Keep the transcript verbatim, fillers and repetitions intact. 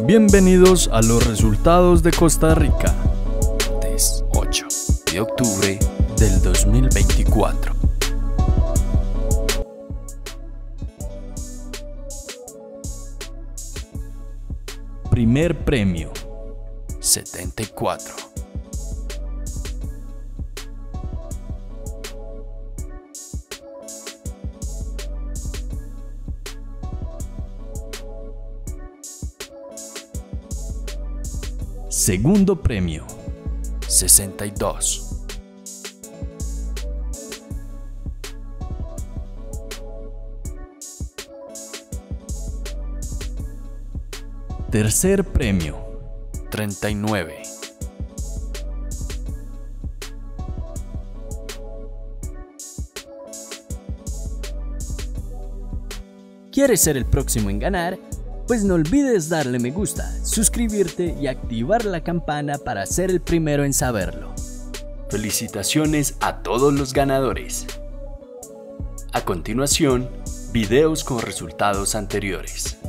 Bienvenidos a los resultados de Costa Rica. Martes ocho de octubre del dos mil veinticuatro. Primer premio, setenta y cuatro. segundo premio, sesenta y dos. tercer premio, treinta y nueve. ¿Quieres ser el próximo en ganar? Pues no olvides darle me gusta, suscribirte y activar la campana para ser el primero en saberlo. Felicitaciones a todos los ganadores. A continuación, videos con resultados anteriores.